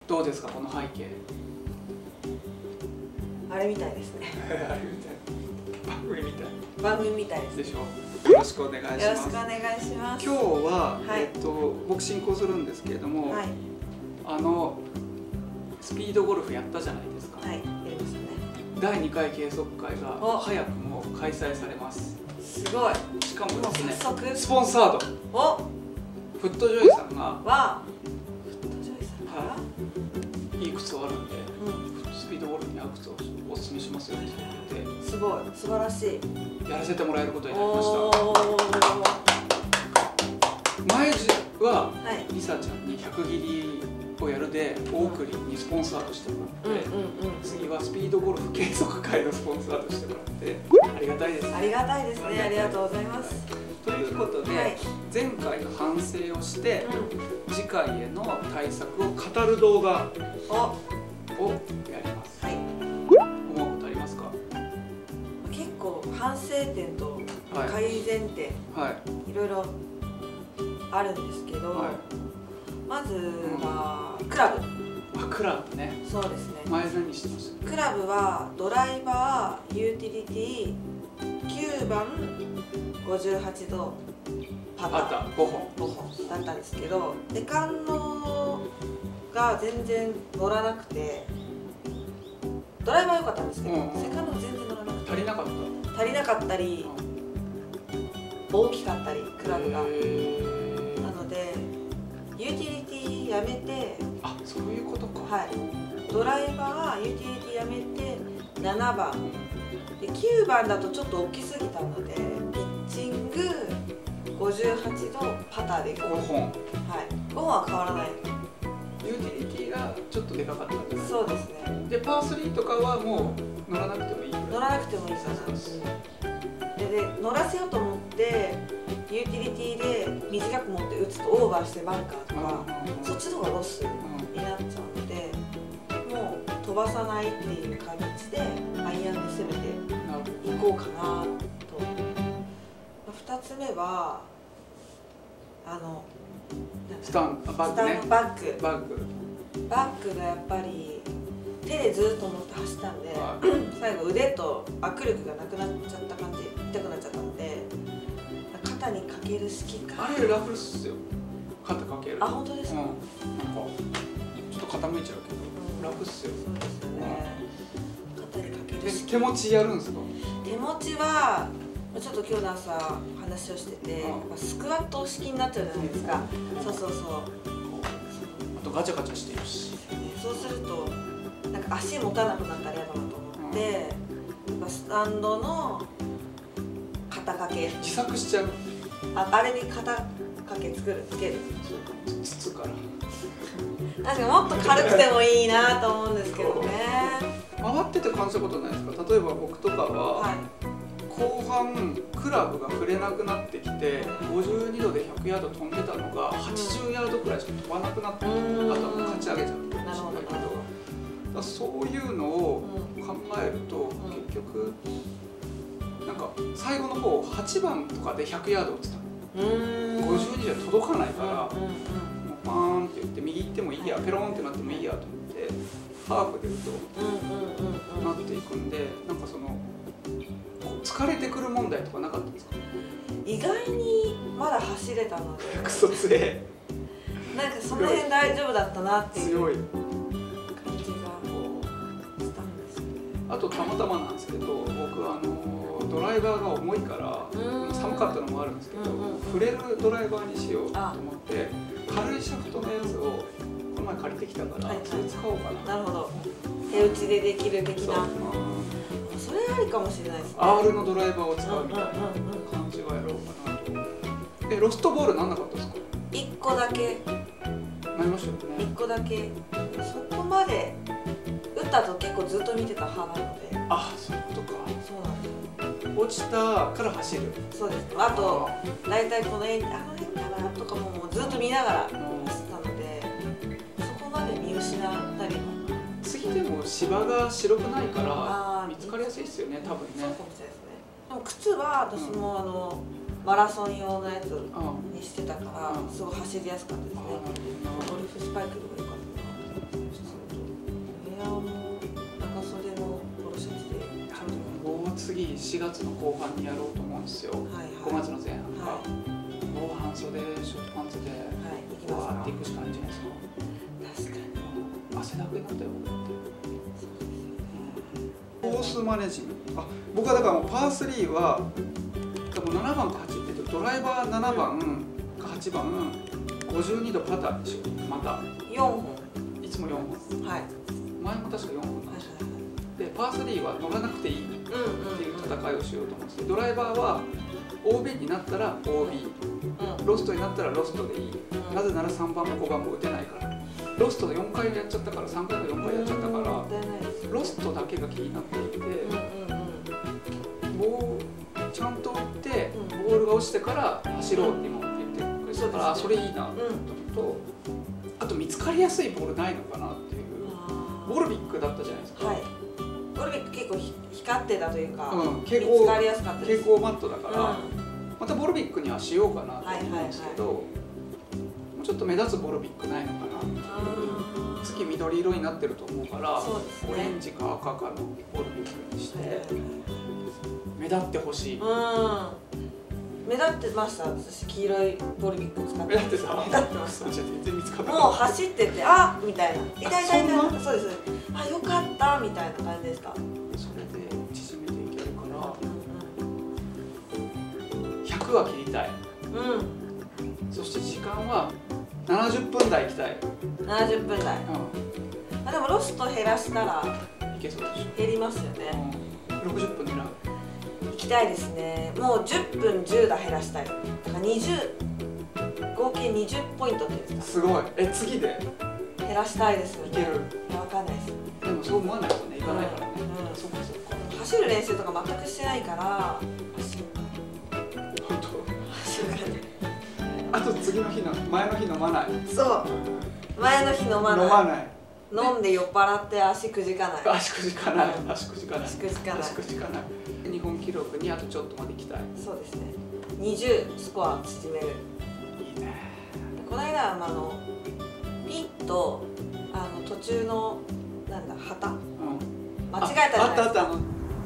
どうですかこの背景。 あれみたいですね。 あれみたい。番組みたい。 番組みたいです。 でしょ。よろしくお願いします。 よろしくお願いします。 今日は、 はい、 僕進行するんですけれども、 はい、 スピードゴルフやったじゃないですか。 はい、やりましたね。 第2回計測会が早くも開催されます。 すごい。 しかもですね、 早速スポンサード。 お、 フットジョイさんがフットジョイさんから、 いい靴あるんで、スピードゴルフに合う靴をおすすめしますよって言って、 すごい、素晴らしい。 やらせてもらえることになりました。前はリサちゃんに100切りをやるで大栗にスポンサーとしてもらって、次はスピードゴルフ計測会のスポンサーとしてもらってありがたいです。 ありがたいですね。ありがとうございます。 ということで、前回の反省をして、次回への対策を語る動画をやります。思うことありますか？ 結構反省点と改善点、いろいろあるんですけど、まずはクラブ。 クラブね。 そうですね。 前何してました？ クラブはドライバー、ユーティリティ、9番、58度パター 5本だったんですけど、セカンドが全然乗らなくて、ドライバー良かったんですけど、セカンドが全然乗らなくて、足りなかったり、大きかったり、クラブが。なのでユーティリティやめて、 そういうことか。 ドライバー、ユーティリティやめて7番で、9番だとちょっと大きすぎたのでピッチング、58度パターで5本。5本は変わらない。 ユーティリティがちょっとでかかったんです。 そうですね。 でパー3とかはもう乗らなくてもいい。 乗らなくてもいいかな。で乗らせようと思ってユーティリティで短く持って打つとオーバーしてバンカーとか、そっちの方がロスになっちゃうので、もう飛ばさないっていう感じでアイアンで攻めていこうかなと。2つ目はバックがやっぱり手でずっと持って走ったんで、最後腕と握力がなくなっちゃった感じ、痛くなっちゃったので、肩にかける式か。 あれ楽っすよ、肩かける。 本当ですか？ なんかちょっと傾いちゃうけど楽っすよ。 そうですよね。肩にかける式。 手持ちやるんですか？ 手持ちはちょっと今日の朝話をしてて、スクワット式になっちゃうじゃないですか。そう。あとガチャガチャしてるし。 そうするとなんか足持たなくなったら嫌だなと思って、スタンドの肩掛け自作しちゃう。 あれに肩掛けつける。 筒から。 確かにもっと軽くてもいいなと思うんですけどね。 回ってて感じたことないですか？例えば僕とかは、後半クラブが振れなくなってきて52度で100ヤード飛んでたのが80ヤードくらいしか飛ばなくなって、頭勝ち上げちゃったりしたけど、そういうのを考えると結局なんか最後の方8番とかで100ヤード打ってたの。52じゃ届かないから、もうパーンって言って右行ってもいいや、ペロンってなってもいいやと思ってハーフで打とうとなっていくんで、なんかその疲れてくる問題とかなかったですか？ 意外にまだ走れたので、 クソ強い。 なんかその辺大丈夫だったなっていう強い感じがしたんですよね。 あとたまたまなんですけど、僕ドライバーが重いから寒かったのもあるんですけど、振れるドライバーにしようと思って軽いシャフトのやつをこの前借りてきたから、それ使おうかな。 なるほど。手打ちでできる的な。それありかもしれないですね。 R のドライバーを使うみたいな感じはやろうかなと。ロストボールなんなかったですか ？1個だけなりましたよね。 1個だけ。そこまで打った後結構ずっと見てた派なので。 そういうことか。 そうなんです。 落ちたから走る。 そうです。あと大体この辺かなとかもずっと見ながら走ったので、そこまで見失ったりも。 次でも芝が白くないから見つかりやすいですよね、多分ね。 そうかもしれないですね。でも靴は私もマラソン用のやつにしてたから、すごい走りやすかったですね。ゴルフスパイクとか良かったな。 次4月の後半にやろうと思うんですよ、5月の前半か、もう半袖ショートパンツでわーっていくしかないんじゃないですか。 確かに汗だくになったよ。コースマネジメント、僕はだからもうパー3は多分7番か8、ドライバー7番か8番52度パターでしょ。また 4本、 いつも4本、 はい、 前も確か4本なんですよ。でパー3は乗らなくていいっていう戦いをしようと思うんですけど、ドライバーは OB になったら OB、ロストになったらロストでいい、なぜなら3番も5番も打てないから。ロストで4回やっちゃったから、3回か4回やっちゃったから、ロストだけが気になっていて、ちゃんと打ってボールが落ちてから走ろうって今言ってくれたから、それいいなと思うと、あと見つかりやすいボールないのかなっていう。ボルビックだったじゃないですか。 ボルビック結構光ってたというか、見蛍つかりやすかったです。 蛍光マットだから、またボルビックにはしようかなと思うんですけど、もうちょっと目立つボルビックないのかなっていう。月緑色になってると思うから、オレンジか赤かのボルビックにして目立ってほしい。 目立ってました。私黄色いボルビック使って。 目立ってた。 目立ってました。 全然見つかんなかった。 もう走ってて、あみたいな、痛い痛い痛い、そうです。あ、よかったみたいな感じでした。 それで縮めていけるから、100は切りたい。そして時間は70分台いきたい。 70分台。でもロスト減らしたらいけそうでしょ。 減りますよね。 60分狙う。 行きたいですね。もう10分10打減らしたい。だから20、合計20ポイントっていうんですか。 すごい。次で減らしたいですよね。 いける。 わかんないです。 でもそう思わないとね、いかないからね。そっかそっか。 走る練習とか全くしてないから走る。 本当。 走る感じ。 あと次の日の前の日飲まない。 そう。前の日飲まない。 飲まない。 飲んで酔っ払って足くじかない。 足くじかない。足くじかない。 足くじかない。 足くじかない。日本記録にあとちょっとまで行きたい。 そうですね。20スコア縮める。 いいね。 この間ピンと途中のなんだ旗、間違えたじゃないですか。 あったあった。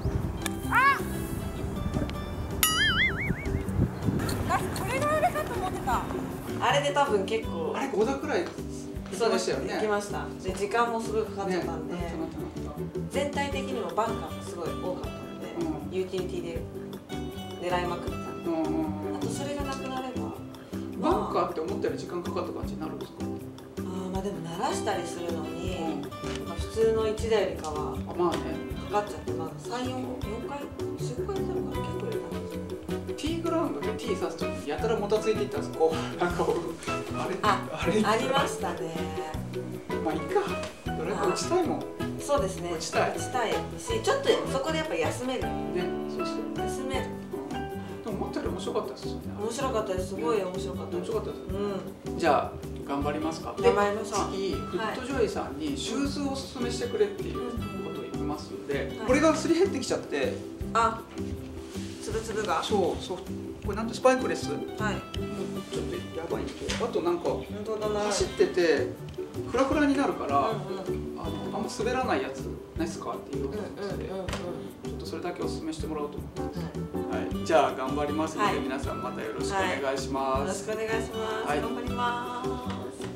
これがあれかと思ってた。あれで多分結構。 あれ5打くらい。 そうでしたよね。行きました。で時間もすごいかかっちゃったんで、全体的にもバンカーがすごい多かったので、ユーティリティで狙いまくったんで、あとそれがなくなればバンカーって思ったより時間かかった感じになるんですか？ まあでも鳴らしたりするのに、普通の1台よりかはかかっちゃって、3、4回、4回やったのかな、結構入れたんですよ。 ティーグラウンドでティー刺すときやたらもたついていったんです。こうなんかあれありましたね。 まあいいか。ドライバー打ちたいもん。 そうですね。打ちたいし、ちょっとそこでやっぱ休める。ね、 そうそう。 休める。 でも思ったより面白かったですよね。 面白かったです。すごい面白かった。 面白かったです。じゃあ頑張りますか。 頑張りましょう。 次フットジョイさんにシューズをおすすめしてくれっていうことを言いますので、これがすり減ってきちゃって。 つぶつぶが。 そう。これなんてスパイクレス。はい。ちょっとやばいんで。あとなんか走っててフラフラになるから、あんま滑らないやつないですかっていうことで、ちょっとそれだけおすすめしてもらおうと思ってます。はい。じゃあ頑張りますので皆さんまたよろしくお願いします。 よろしくお願いします。頑張ります。